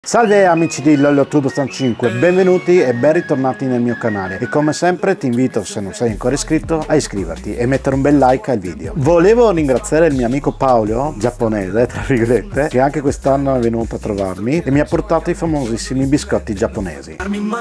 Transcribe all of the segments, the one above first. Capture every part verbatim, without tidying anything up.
Salve amici di LolloTube cinque, benvenuti e ben ritornati nel mio canale e come sempre ti invito, se non sei ancora iscritto, a iscriverti e mettere un bel like al video. Volevo ringraziare il mio amico Paolo, giapponese tra virgolette, che anche quest'anno è venuto a trovarmi e mi ha portato i famosissimi biscotti giapponesi.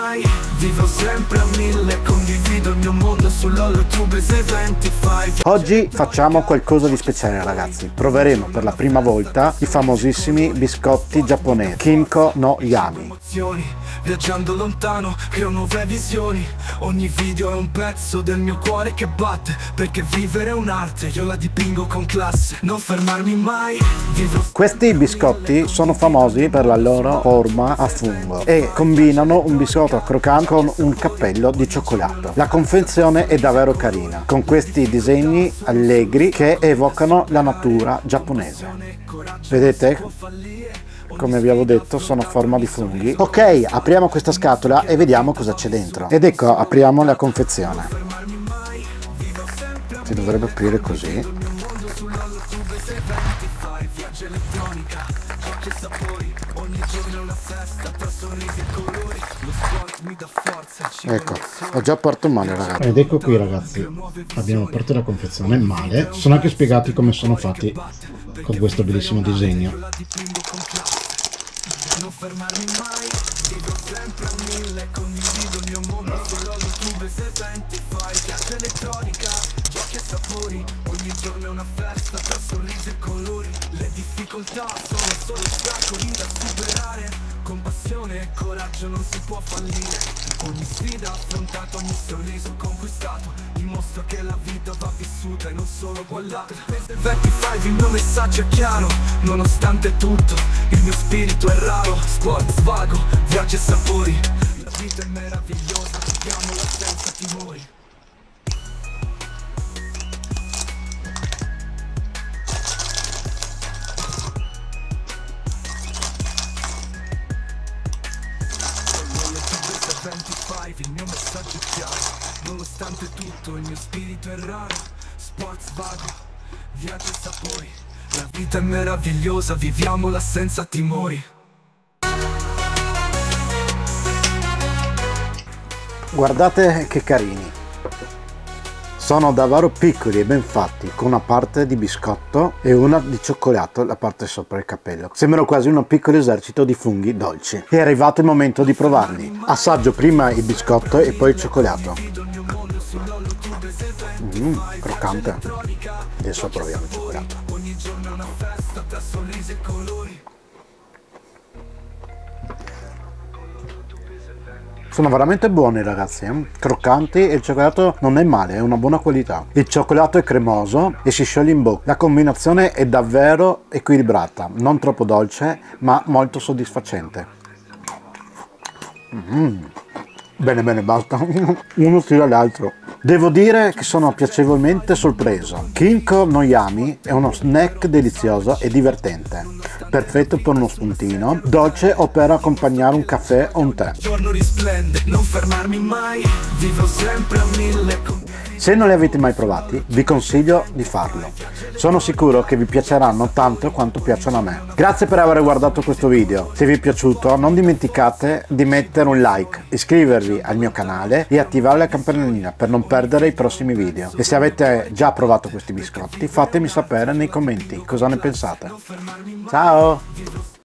Oggi facciamo qualcosa di speciale ragazzi, proveremo per la prima volta i famosissimi biscotti giapponesi Kinko no Yami. Viaggiando lontano, creo nuove visioni. Ogni video è un pezzo del mio cuore che batte, perché vivere è un'arte, io la dipingo con classe. Non fermarmi mai, vivo. Questi biscotti sono famosi per la loro forma a fungo e combinano un biscotto croccante con un cappello di cioccolato. La confezione è davvero carina, con questi disegni allegri che evocano la natura giapponese. Vedete? Come vi avevo detto, sono a forma di funghi. Ok, apriamo questa scatola e vediamo cosa c'è dentro. Ed ecco, apriamo la confezione. Si dovrebbe aprire così. Ecco, ho già aperto male ragazzi. Ed ecco qui ragazzi, abbiamo aperto la confezione male. Sono anche spiegati come sono fatti con questo bellissimo disegno. Non fermarmi mai, vivo sempre a mille, condivido il mio mondo su LolloTube se senti fai piace elettronica, giochi e sapori, ogni giorno è una festa tra sorrisi e colori, le difficoltà sono solo ostacoli da superare, con passione e coraggio non si può fallire, ogni sfida affrontata, ogni sorriso conquistato, dimostro che la vita va vissuta e non solo guardata. venticinque il mio messaggio è chiaro, nonostante tutto il mio spirito è raro, sport, svago, viaggi e sapori, la vita è meravigliosa, viviamola senza timori. venticinque il mio messaggio è chiaro, nonostante tutto il mio spirito è raro, sport, svago, viaggi e sapori, la vita è meravigliosa, viviamola senza timori. Guardate che carini, sono davvero piccoli e ben fatti, con una parte di biscotto e una di cioccolato la parte sopra il cappello. Sembrano quasi un piccolo esercito di funghi dolci. È arrivato il momento di provarli. Assaggio prima il biscotto e poi il cioccolato. Mmm, croccante. Adesso proviamo il cioccolato. Sono veramente buoni ragazzi, eh? Croccanti e il cioccolato non è male, è una buona qualità. Il cioccolato è cremoso e si scioglie in bocca. La combinazione è davvero equilibrata, non troppo dolce ma molto soddisfacente. Mm. Bene bene basta, uno tira l'altro. Devo dire che sono piacevolmente sorpreso. Kinko no Yami è uno snack delizioso e divertente, perfetto per uno spuntino, dolce o per accompagnare un caffè o un tè. Se non li avete mai provati, vi consiglio di farlo. Sono sicuro che vi piaceranno tanto quanto piacciono a me. Grazie per aver guardato questo video. Se vi è piaciuto, non dimenticate di mettere un like, iscrivervi al mio canale e attivare la campanellina per non perdere i prossimi video. E se avete già provato questi biscotti, fatemi sapere nei commenti cosa ne pensate. Ciao!